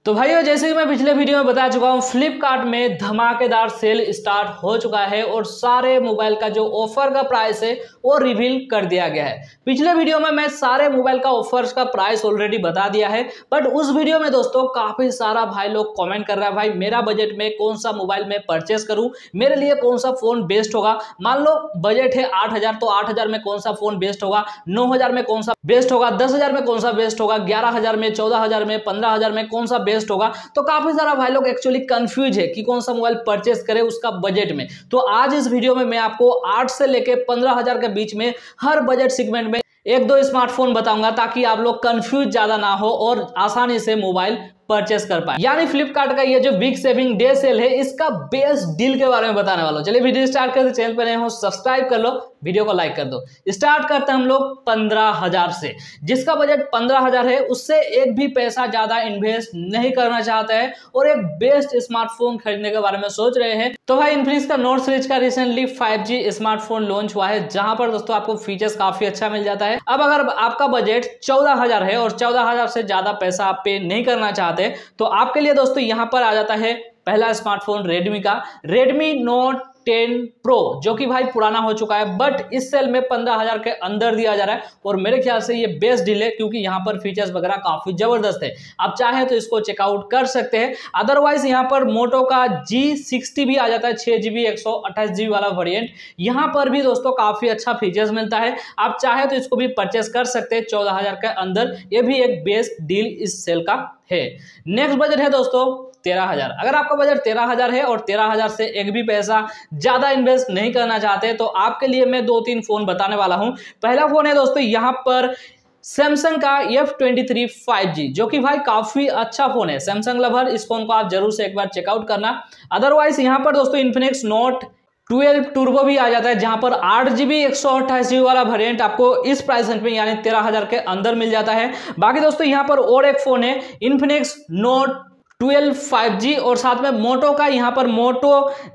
तो भाइयों, जैसे कि मैं पिछले वीडियो में बता चुका हूं, फ्लिपकार्ट में धमाकेदार सेल स्टार्ट हो चुका है और सारे मोबाइल का जो ऑफर का प्राइस है वो रिवील कर दिया गया है। पिछले वीडियो में मैं सारे मोबाइल का ऑफर्स का प्राइस ऑलरेडी बता दिया है, बट उस वीडियो में दोस्तों काफी सारा भाई लोग कमेंट कर रहा है, भाई मेरा बजट में कौन सा मोबाइल में परचेस करूं, मेरे लिए कौन सा फोन बेस्ट होगा। मान लो बजट है 8,000, तो 8,000 में कौन सा फोन बेस्ट होगा, 9,000 में कौन सा बेस्ट होगा, 10,000 में कौन सा बेस्ट होगा, 11,000 में, 14,000 में, 15,000 में कौन सा बेस्ट होगा। तो काफी सारा भाई लोग एक्चुअली कंफ्यूज है कि कौन सा मोबाइल परचेस करे उसका बजट में। तो आज इस वीडियो में मैं आपको 8 से लेके 15,000 के बीच में हर बजट सेगमेंट में एक दो स्मार्टफोन बताऊंगा, ताकि आप लोग कंफ्यूज ज्यादा ना हो और आसानी से मोबाइल परचेस कर पाए। यानी फ्लिपकार्ट का ये जो बिग सेविंग डे सेल है, इसका बेस्ट डील के बारे में बताने वाला हूं। चलिए वीडियो स्टार्ट करते, चैनल पर नए हो सब्सक्राइब कर लो, वीडियो को लाइक कर दो। स्टार्ट करते हैं हम लोग 15,000 से। जिसका बजट 15,000 है उससे एक भी पैसा ज्यादा इन्वेस्ट नहीं करना चाहता है और एक बेस्ट स्मार्टफोन खरीदने के बारे में सोच रहे हैं, तो भाई इन्फिनिक्स का नोट सीरीज का रिसेंटली 5G स्मार्टफोन लॉन्च हुआ है, जहां पर दोस्तों आपको फीचर्स काफी अच्छा मिल जाता है। अब अगर आपका बजट 14,000 है और 14,000 से ज्यादा पैसा आप पे नहीं करना चाहते, तो आपके लिए दोस्तों यहां पर आ जाता है पहला स्मार्टफोन रेडमी का, रेडमी नोट 10 प्रो, जो कि भाई पुराना हो चुका है, बट इस सेल में 15,000 के अंदर दिया जा रहा है और मेरे ख्याल से ये बेस्ट डील है, क्योंकि यहाँ पर फीचर्स वगैरह काफी जबरदस्त है। आप चाहे तो इसको चेकआउट कर सकते हैं। अदरवाइज यहाँ पर मोटो का G60 भी आ जाता है, 6GB 128GB वाला वेरिएंट। यहाँ पर भी दोस्तों काफी अच्छा फीचर्स मिलता है, आप चाहे तो इसको भी परचेस कर सकते हैं 14,000 के अंदर। ये भी एक बेस्ट डील इस सेल का है। नेक्स्ट बजट है दोस्तों 13,000। अगर आपका बजट 13,000 है और 13,000 से एक भी पैसा ज्यादा इन्वेस्ट नहीं करना चाहते, तो आपके लिए मैं 2-3 फोन बताने वाला हूं। पहला फोन है दोस्तों यहां पर सैमसंग का F23 5G, जो कि भाई काफी अच्छा फोन है। सैमसंग लवर, इस फोन को आप जरूर से एक बार चेकआउट करना। अदरवाइज यहां पर दोस्तों इन्फिनिक्स नोट 12 टर्बो भी आ जाता है, जहां पर 8GB 128GB वाला वेरिएंट आपको इस प्राइस रेंज में यानी 13,000 के अंदर मिल जाता है। बाकी दोस्तों यहां पर और एक फोन है इन्फिनिक्स नोट 12 5G और साथ में मोटो का यहाँ पर मोटो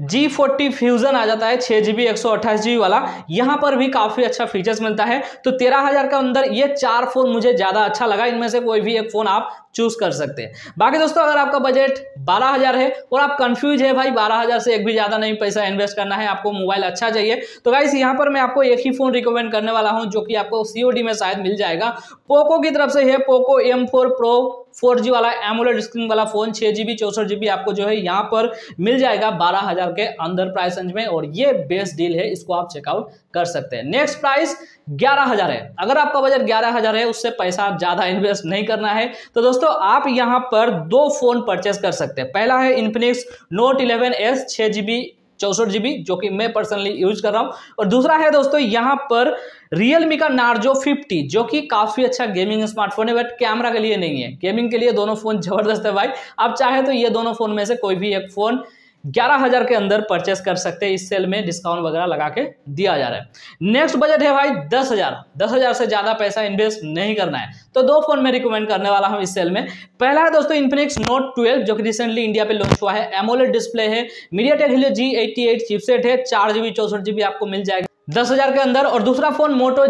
G40 फ्यूजन आ जाता है, 6GB 128GB वाला। यहाँ पर भी काफी अच्छा फीचर्स मिलता है। तो 13,000 के अंदर ये 4 फोन मुझे ज्यादा अच्छा लगा, इनमें से कोई भी एक फोन आप चूज कर सकते हैं। बाकी दोस्तों अगर आपका बजट 12,000 है और आप कंफ्यूज है भाई 12,000 से एक भी ज्यादा नहीं पैसा इन्वेस्ट करना है, आपको मोबाइल अच्छा चाहिए, तो गाइस यहाँ पर मैं आपको एक ही फोन रिकमेंड करने वाला हूं, जो कि आपको COD में शायद मिल जाएगा। पोको की तरफ से है पोको M4 Pro 4G वाला एमोलेड स्क्रीन वाला फोन, 6GB 64GB आपको जो है यहाँ पर मिल जाएगा 12,000 के अंदर प्राइस रेंज में, और ये बेस्ट डील है, इसको आप चेकआउट कर सकते हैं। नेक्स्ट प्राइस 11,000 है। अगर आपका बजट 11,000 है, उससे पैसा ज्यादा इन्वेस्ट नहीं करना है, तो दोस्तों आप यहां पर 2 फोन परचेस कर सकते हैं। पहला है Infinix note 11S 6GB 64GB, जो कि मैं पर्सनली यूज कर रहा हूं, और दूसरा है दोस्तों यहां पर रियलमी का नार्जो 50, जो कि काफी अच्छा गेमिंग स्मार्टफोन है, बट कैमरा के लिए नहीं है। गेमिंग के लिए दोनों फोन जबरदस्त है भाई। आप चाहे तो ये दोनों फोन में से कोई भी एक फोन 11,000 के अंदर परचेस कर सकते हैं, इस सेल में डिस्काउंट वगैरह लगा के दिया जा रहा है। नेक्स्ट बजट है भाई 10,000। 10,000 से ज्यादा पैसा इन्वेस्ट नहीं करना है, तो 2 फोन मैं रिकमेंड करने वाला हूं इस सेल में। पहला है दोस्तों इन्फिनिक्स नोट 12, जो कि रिसेंटली इंडिया पे लॉन्च हुआ है, एमोलेड डिस्प्ले है, मीडियाटेक हेलियो G88 चिपसेट है, 4GB 64GB आपको मिल जाएगा 10,000 के अंदर। और दूसरा फोन मोटो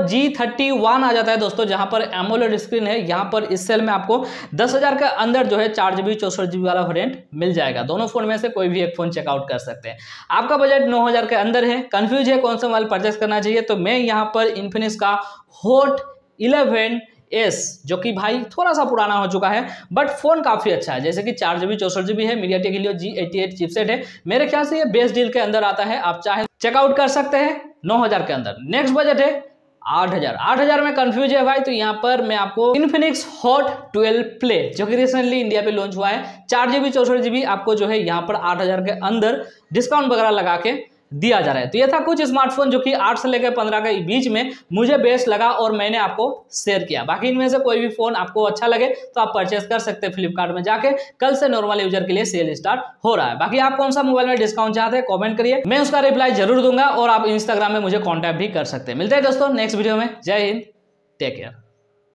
G31 आ जाता है दोस्तों, जहां पर एमोलेड स्क्रीन है। यहां पर इस सेल में आपको 10,000 के अंदर जो है 4GB 64GB वाला वेरिएंट मिल जाएगा। दोनों फोन में से कोई भी एक फोन चेकआउट कर सकते हैं। आपका बजट 9,000 के अंदर है, कंफ्यूज है कौन सा मोबाइल परचेस करना चाहिए, तो मैं यहां पर इन्फिनिक्स का हॉट 11S, जो कि भाई थोड़ा सा पुराना हो चुका है, बट फोन काफी अच्छा है, जैसे कि 4GB 64GB है, मीडियाटेक हेलियो G88 चिपसेट है। मेरे ख्याल से ये बेस्ट डील के अंदर आता है, आप चाहे चेकआउट कर सकते हैं 9,000 के अंदर। नेक्स्ट बजट है 8,000। 8,000 में कंफ्यूज है भाई, तो यहाँ पर मैं आपको इन्फिनिक्स हॉट 12 प्ले, जो कि रिसेंटली इंडिया पे लॉन्च हुआ है, 4GB 64GB आपको जो है यहाँ पर 8,000 के अंदर डिस्काउंट वगैरह लगा के दिया जा रहा है। तो ये था कुछ स्मार्टफोन जो कि 8 से लेकर 15 के बीच में मुझे बेस्ट लगा और मैंने आपको शेयर किया। बाकी इनमें से कोई भी फोन आपको अच्छा लगे तो आप परचेस कर सकते हैं फ्लिपकार्ट में जाके। कल से नॉर्मल यूजर के लिए सेल स्टार्ट हो रहा है। बाकी आप कौन सा मोबाइल में डिस्काउंट चाहते हैं कमेंट करिए, मैं उसका रिप्लाई जरूर दूंगा, और आप इंस्टाग्राम में मुझे कॉन्टैक्ट भी कर सकते हैं। मिलते हैं दोस्तों नेक्स्ट वीडियो में। जय हिंद, टेक केयर।